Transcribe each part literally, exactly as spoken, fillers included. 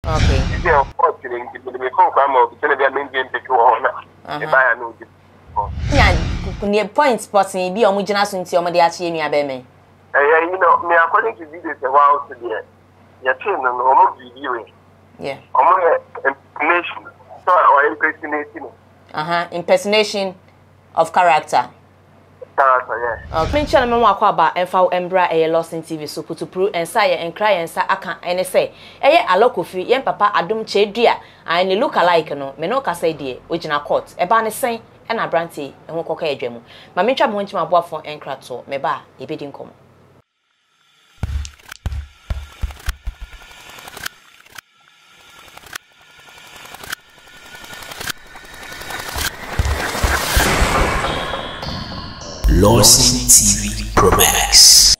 Okay. Yeah, of course, you know, the program of the main game take on. Buy no. Yeah, near point spotting be on Mujana since your mother actually me abeme. Eh, you know, me according to this a while today. Your chin and almost viewing. Yeah. Almost impersonation. So or impersonating. Uh-huh. Impersonation of character. Character, yeah. Okay. Mention me wa kwa ba emfa embra e LORDSON T V so putupru ensa ye enkra ye ensa aka ene say eye alokofi ye papa Adom Kyei Duah and look alike no me no ka say die ogina court e ba ne sen e na branti e ho koka edwemu ma me twa mo ntima aboafo enkra to me ba e bedi nkom LORDSON T V Pro Max.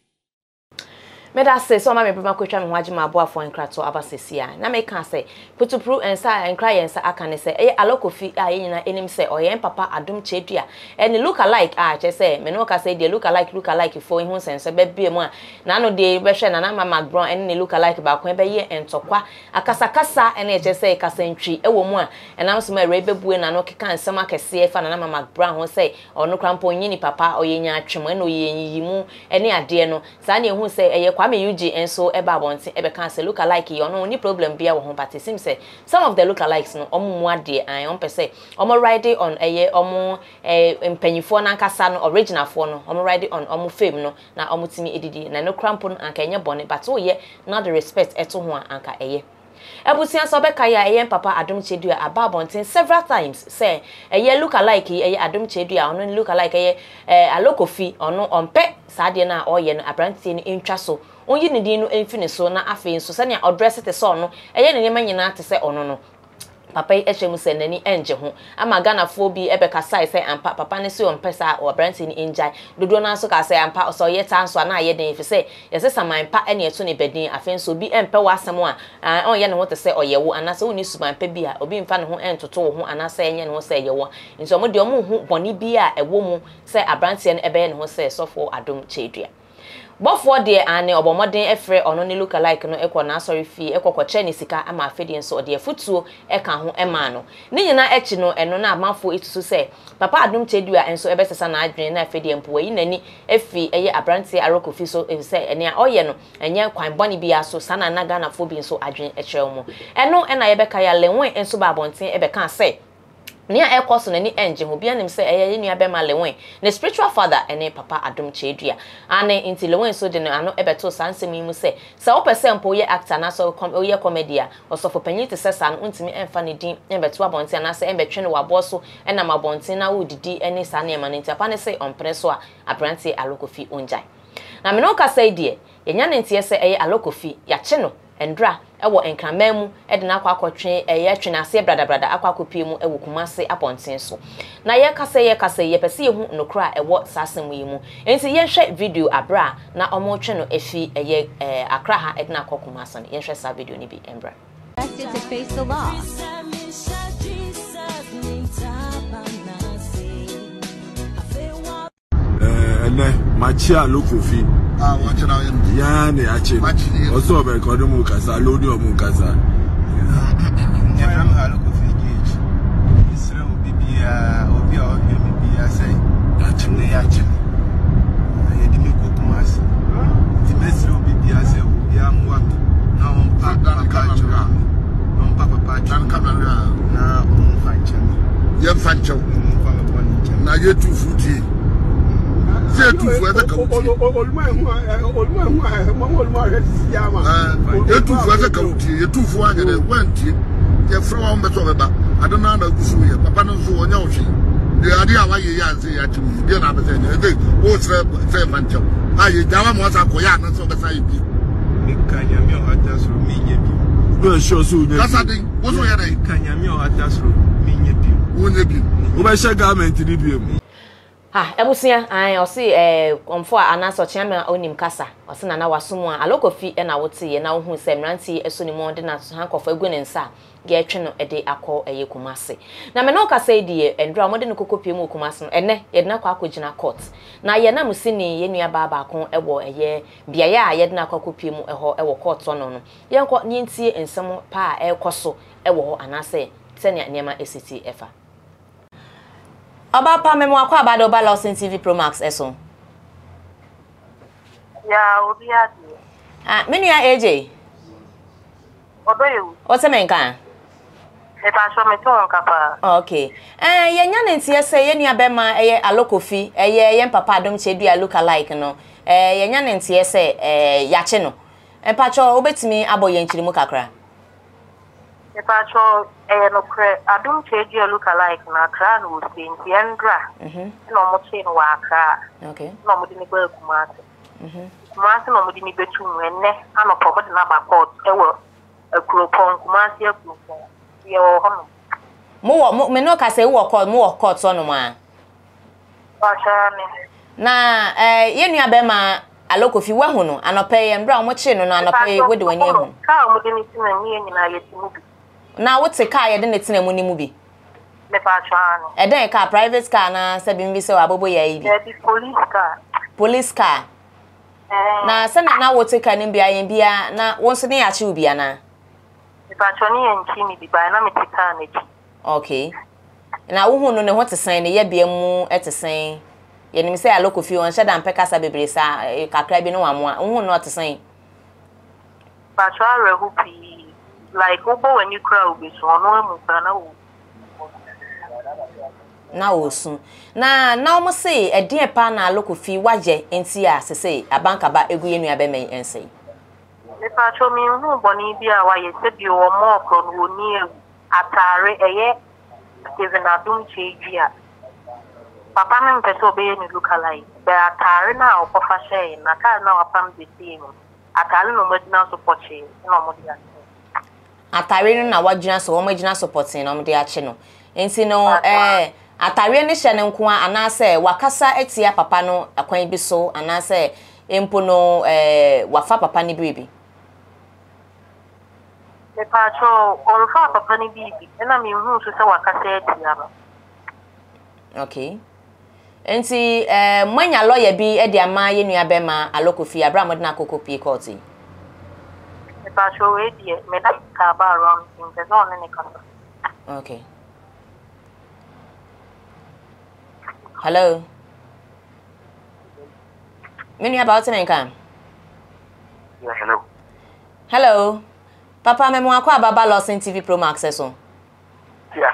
Meda say so ma me brema kwetwa me ho agema aboafo enkrato abasesia na me kan say putupru ensa enkra yensa aka ne say eh alokofi a yenyina enim say oyen papa Adom Kyei Duah and look alike ah che say me no ka say dey look alike look alike for hu sense be bia mu a na no dey be hwe na na mama bron en ne look alike ba kwa be ye entokwa akasa kasa en e che say kasa ntwi e wo mu a enam so ma rebe bue na no keka nsem akese fa na na mama bron ho say ono krampo nyini papa oyenya atwem en oyenyi mu ene ade no sa na ehu say eye kwa me uji enso eba bonti ebe kan say look alike you no ni problem bia wo ho but it seems say some of the look alikes no omo mu ade an on pese omo ride on eye omo eh empanyifo na nkasa no original fo no omo ride on omo fame no na omo timi edidi na no crampo no anka enye bone but wo ye not the respect eto ho anka eye Ebusian so beka ya eye papa Adom Kyei Duah ababontin several times say eye look alike eye Adom Kyei Duah ono look alike eye eh alokofi ono onpe saade na oye no abrantie ni ntwa so onyi ne din no emfine so na afi so se ne address te so no eye ne ne manyina te se ono no papa yi ehwemu se nani enje ho ama Ghana fo bi ebeka sai sai ampa papa ne se on pesa o branti ni enjai dodo na so ka sai ampa so ye tan so na ye den fi se ye se saman pa ene eto ne bedin afen so bi empe wasem a on ye ne ho te se oyewo anase oni suman pa bi a obi mfa ne ho entoto ho anase enye ne ho se yewo nso mo de omo hu boni bi a ewo mu se abranti ne ebe ne ho se sofo Adom Kyei Duah Bofo de ane obomoden efre ono ne look alike no ekwo na sorry fi ekwokoche ni sika ama afedi nso de afutuo eka ho ema no ni nyina echi no eno na amafo itusu se papa Adom Kyei Duah enso ebesesa na adwene na afedi empo yi nani efi eye abranti arokofi so se ene a oye no enye kwan boni bia so sana na Ghana fo bi nso adwene ekyerɛ mo eno ena yebeka ya lenwe enso ba abonten ebeka se Nia ekoso na ni enje ho bia nim se eye nua be ma lewen na spiritual father ene papa Adom Kyei Duah ane inti lewen so de no ano ebeto sansem yi mu se se wo pese mpo ye actor na so ye comedy a osofo panyi te se san untimi emfa ne din ebeto abonten na se embetwe ne wabo so ena mabonten na wodidi ene sa na ema ne ntia pa ne se ompre so a apranti alokofi onjai na me no ka say die yenya ne ntie se eye alokofi ya che no endra ewo enkramamu e de na akwa akotwe eye twene ase brada brada akwa akopie mu ewo kumase aponten so na ye kasa ye kasa ye pese ye hu nokra ewo sasem yi mu enti ye hwe video abra na omo twe no efi eye akra ha e de na akwa kumase no ye hwe sa video ni bi embra to face the law. Eh, machia lokofi. Ah, watch it out. Yeah, ne ache. Also be ko mu kasa, lodi o mu kasa. Yeah, from lokofi gauge. Isra obi bia, obi a obi bia say, ache ne ache. Eh, di me ko kumasi. Di mesra obi bia say, obi am wa mi. Na on pa dan kamera. On pa papa dan kamera. Na on fanche. Ye fanche. On fa boni. Na ye tu futi. Say tu fu eza ka uti. Oluma hu oluma hu mama oluma resi ya ma. Eh, ye tu fu eza ka uti, ye tu fu anya de wanti. Ye fra wa mbeto beba. Adona na gusu ye. Papa no so onya ohwe. De ade a wa ye ya nse ya tim. De na be say ne. De o tre tre fanche. Ah ye dawa mo asa ko ya na so be say bi. Me kanya mi o atasro mi nye bi. We show so ne. Kasa din. Wo so ye dey kanya mi o atasro mi nye bi. Wo nye bi. Wo be share government ni bi mu. ha ebusia an o se eh omfo anaso chiama onim kasa o se na na wasom a alokofi e na wote ye na wo hu se mranti eso ni mo de na so hankofo egu ne nsa ge twe no e de akọ eye kumase na me no kasa die endra mo de no kokopie mu kumase no ene ye de na kwa akogina court na ye na musini ye nua ba ba kon ewo eye biaye a ye de na kwa kopie mu eho ewo court no no ye nko nyintie ensem pa a ekoso ewo ho anase senia niema esiti efa Aba pa memo akwa abado ba LORDSON T V Pro Max eso. Ya obi adi. Ah, menu ya A J. Odoyo. O se menka. E ba so me to nka pa. Okay. Eh ye nya ntie se ye nua be ma eye alokofi, eye ye papa Adom Kyei Duah Lookalike no. Eh ye nya ntie se eh yache no. E pa cho obetimi abo ye nchirimu kakra. E pa cho eh no kre Adom Kyei Duah Lookalike na kra no sinti endra. Mhm. No mo che no wa kra. Okay. No mo di ni gba kumase. Mhm. Kumase no mo di ni betu enne ano po mo di na ba court e wo akropon kumase akropon. Ye wo hono. Mo wo me no ka say wo court mo wo court so no ma. Ba cha ni. Na eh ye nua be ma alokofi wa hu no anope ye mbra mo che no no anope wo de wani ehu. Ka mo di ni tina ni nyina ye ti mu bi. Na wote car ye de netina mu ni mu bi. Me pa cha ni. E den car private car na se bi mbi se wa bobo ya ibi. E di police car. Police car. Eh. Na se na wote car ni bia ye bia na wonso ne ya che obi ana. Me pa cha ni en chi mi bi ba na me ti car na chi. Okay. Na wo hu no ne ho tesen ne ye bia mu etesen. Ye nim se alokofi won hye da mpeka sa bebre sa kakra bi no wamo a wo hu no tesen. Pa cha re hu pi like obo when you crowd be so no mu pa na wo. Na osu na na omo se ede pa na alokofi waje enti a sese abanka ba egu ye nua be men ense. Me pa cho mi hu boni bi a wa ye se bi o mo ko no ni atare eye Steven Adom Kyei Duah. Papa me mpeso be ni Lookalike. Be atare na o kofa share na ka na wapam de ti no. Atare no mo dina support che no mo dia. Atare no na wagina so mo gina supporting no mo de ache no. Enti no eh atare ne hye ne nko ana se wakasa etia papa no akwan bi so ana se empo no eh wafa papa ni bibi. Me pa cho on fa papa ni bibi. Na mi hu so se wakasa etia no. Okay. Enti eh manya lawyer bi e de ama ye nua be ma alokofi abra mo de na kokopie court. Me pa cho we die me da ka ba around in the zone ne ka. Okay. Hello. Many about me come. Yeah, hello. Hello. Papa me mo akwa baba LORDSON T V Pro Max so. Yeah.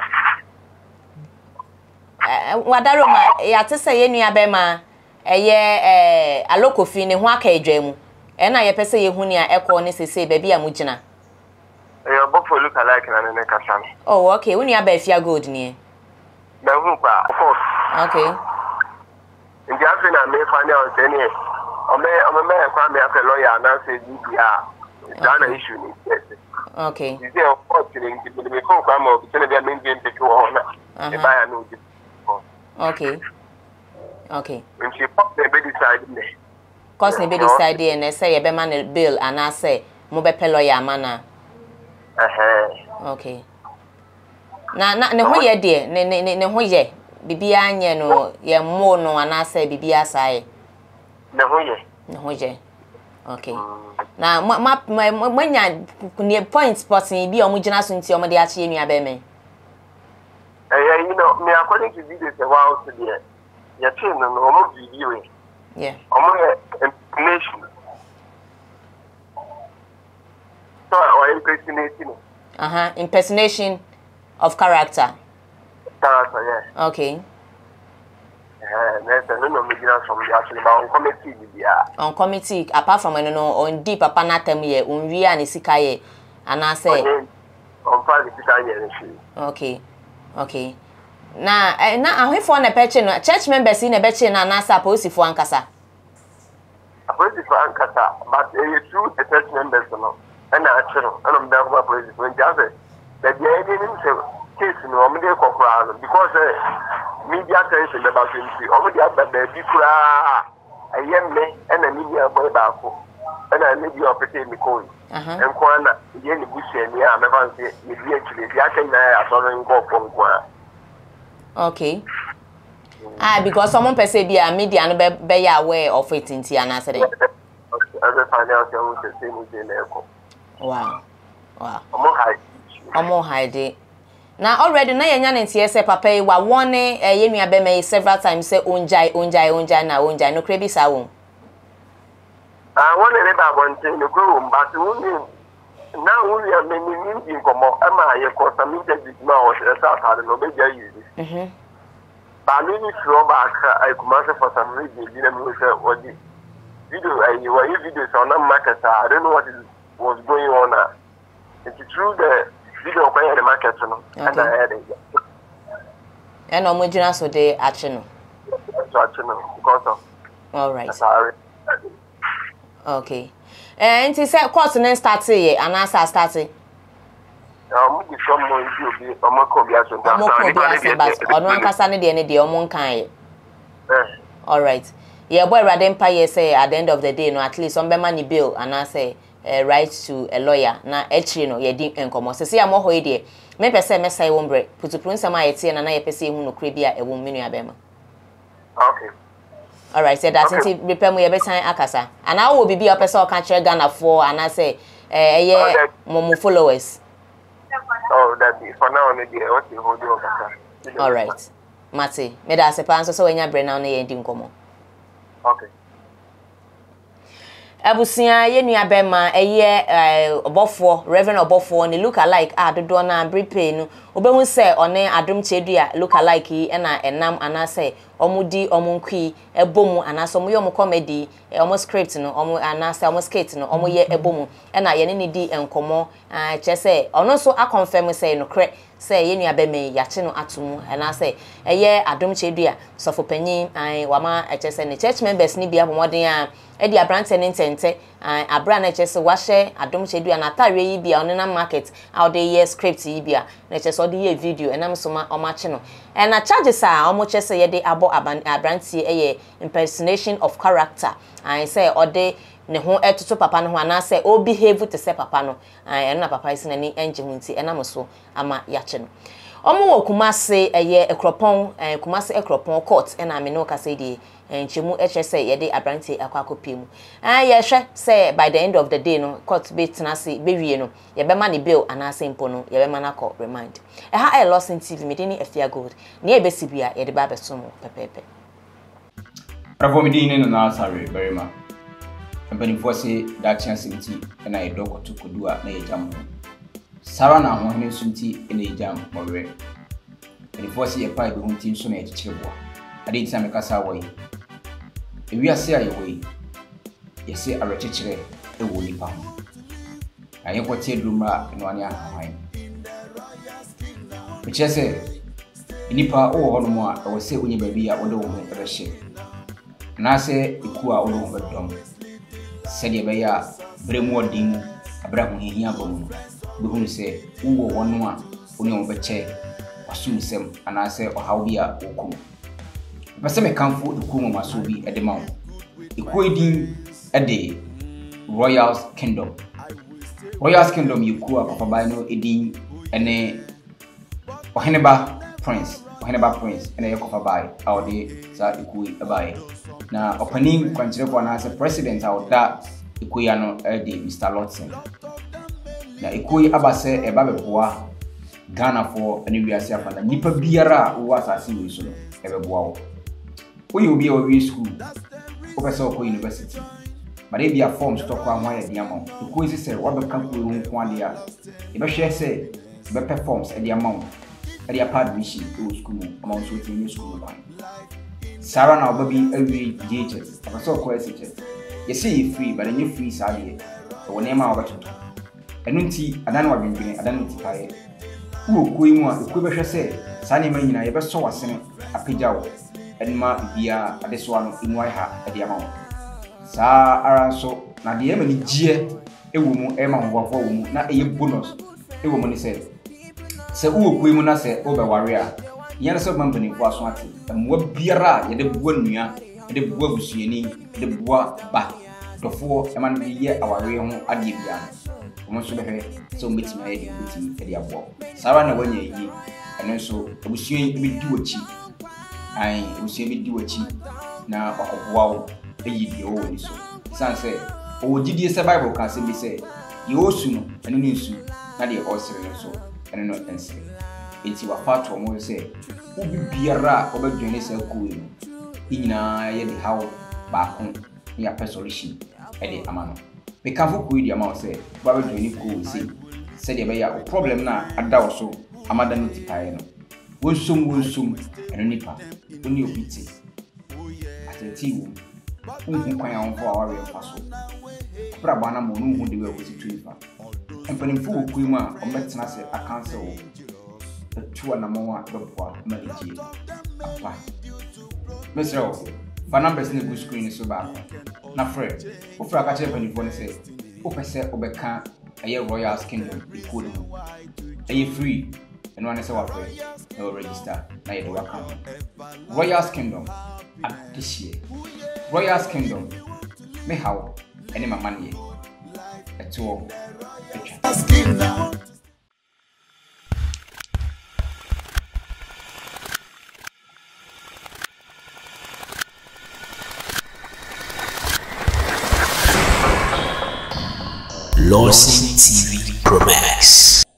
Eh wadaro ma ya te se ye nua be ma eye eh alokofi ne ho aka edwa mu. E na ye pese ye hu ni a ekọ ne sese ba bi a mu gina. Eh Obofour Lookalike na ne kasa no. Oh, okay. Uni aba Afia gold ni. Na hu pa, of course. Okay. Ndi afi na me fani o se ni. O me o me kwa me afa lawyer na se di a. Ghana issue ni. Okay. Is there of course ni ndi me ko kwa mo bi se na bia me ndi mpeke wo na. E ba ya no di. Okay. Okay. When she pop the be decide me. Cause ne be decide e na say ye be man bill and I say mo be pe lawyer mana. Eh. Okay. Na na ne ho ye de ne ne ne ho ye bibia anye no ye mo no anase bibia sai. Ne ho ye. Ne ho ye. Okay. Na ma ma manya ne point sporting bi o mo gina so nti o mo de ache nua be men. Eh you know me according to videos e wa out there. Ya train no no mo video. Yeah. Omo information. So or impersonation. Uh-huh. Impersonation of character. Character, yeah. Okay. Eh, next no no me gina from the actually ba on committee bi dia. On committee apart from no no on deep papa na tem ye on wi ani sika ye ana say on fa the sika ye. Okay. Okay. Na eh, na ahwefo na peche no church members na beche na na sa posifo ankasa. Posifo ankasa but eh true the church members no. And I chiro and I'm down for police when just the idea didn't say case no me dey kokra because media attention about twenty. Over the other baby cry. I am me and a media boy back. And I need your pretty Nicole. And Kwana, Jenny Bush and me, I'm ever say, you actually, I can I go from Kwana. Okay. Ah, because someone per se be a media and be aware of it in Tiana today. As a financial thing, wow. Wow. I'm more high. I'm more high. Now already na yenya ntie se papa yi wa wone eh yenu abeme several times say onjai onjai onjai na onjai no krebi sa won. Ah wone le ba bonte no ko mba tu ni na wuri ameni ni nkomo ama ye ko samite bi ma o se sa ta no be ja yi. Mhm. Ba mi ni fro ba ka ai kuma se for some reason bi na mi se odi. Video ai wa yi video so na market I don't know what is was going on now. It's true that video kwa the market no and I had it. And no mujina so dey action no. So action no because of. All right. Sorry. Okay. Eh nti say course na start here and answer start. Um we some more you be omo ko bi aso ta. Omo ko bi aso but ono nkasa ne de ne de omo nkan ye. Eh. All right. Yeah boy Adom Kyei say at the end of the day no at least some be money bill and I say Uh, right to a lawyer na echi no ye di enkomo se se amoho e de me pese me sai wombre putupru nsama yete na na ye pese hu no kre bia e wom menu abema. Okay. All right, say that okay. Nti prepare mu ye betan akasa ana wo bibi opese o ka kire Ghana for ana say eh ye mo followers. Oh that be for now maybe what you hold you akasa. All right. Mate me da se pan so so wenya bre na na ye di nkomo. Okay. Abusia yenu abema eye Obofour Reverend Obofour ni Lookalike a dodo na bripe no obehu se one Adom Kyei Duah Lookalike e na enam anase omudi omunkwi ebomu anase omo ye omo comedy omo script no omo anase omo skit no omo ye ebomu e na ye ne di enkomo a che se ono so a confirm say no kre say yenu abema yache no atomu anase eye Adom Kyei Duah sofopanyin an wama e che se ne church members ni bia bomoden a edi abrante ne ntente abra na chese wahye Adom Kyei Duah na tare yi bia on na market how dey year script yi bia na chese odi ye video enam so ma omache no and na charges a omo chese ye dey abo abrante eye impersonation of character and say odi ne ho etoto papa no ho ana say o behave to say papa no and na papa isi na ni enje ho nti enam so ama yache no omo wo Kumase eye ekropon Kumase ekropon court ena me no ka say dey enchemu eche say ye dey abrante akwakopie mu ah ye hwe say by the end of the day no court be tenase be wie no ye be ma ne bill ana simple no ye be ma na call remind e ha LORDSON T V me dey ni Afia gold ne e be sibia ye dey ba beso mo pepepe Bravo me dey ni na sorry very much company for say that chance nti na e doko to kodua na ye jam Sara na ho hene sunti na ye jam mowe e for say e pa be hunti so na e chichireboa ade ti me kasa wo yi ewi ase aye wo yi ye se arechechire e wo nipa ho aye kwoti edumra no ane ahwan e chese nipa o ho no mo a wo se onye babi a wo de wo ho rehye na se iku a wo ho bedom se de be ya bremu odin abra ho hihia bomu be hu se wo wo no a oni wo beche wasum sem ana se ohaw bi a okum Bese me kanfo ekumu maso bi edema wo. Ekuo edin ede Royal Kingdom. Royal Kingdom yekuo papa bai no edin ene Oheneba Prince. Oheneba Prince ene yekofa bai awde sa ekuo abai. Na opening kwanchire kwa na as president awda ekuo ya no ede Mister LORDSON. Na ekuo abase eba beboa Ghana for ene wiase afana nipa biara wo asase we so no ebeboa wo. We will be a school, Professor University. But if your forms talk on why the amount, the quiz say what the company room one year. If I share say, the performs at the amount, at the apart mission to school, among within your school. Sarah now baby every GhPage, I saw questions. You see, free, but a new free side, or name our battle. I don't see, I don't know what I'm doing, I don't know if who going on the quiver say, Sunny Marina, I ever saw a senate, a pijao. Enma bia adeso ano inwai ha ade ama wo sa ara so na de ema ni gie ewo mu ema hobafo wo mu na eye bonus ewo mu ni se se wo kuimu na se obe ware a yana so man bani kwa so ate mo biara ye de bua nua ye de bua busuani de bua ba dofo e man bi ye aware ho ade bia no mo so behwe so meeting aye de meeting e de abo sara na wanya yi eno so busuani bi di wachi ai busuani bi di wachi na akoboa wo e yi de o ni so san say o gidie se bible kan se bi say owusu no eno ni nsu na de o sere so eno no ense enti wa fato mo se ubi biara obadwene se akuwe no nyina ye de hawo ba ko ya solution e de amano me kan fo kuwi de ama se ba badwene ko se se de be ya o problem na ada so amada no tipae no wonsum wonsum eno nipa oni obiti atenti wo unhu kwan ya onfo aware faso pra bana mo no hu de we ko si tuifa empanimfo wo kuwi ma o metena se akanse wo tuwa na mwa dopoa maliji apa mesro fa numbers ni go screen so ba na fred o fra ka chebe ni phone say o pese obeka aye royal kingdom equal aye free and one say wa free no register na ye do account royal kingdom at this year royal kingdom me how any my money eto etwa LORDSON T V Pro Max.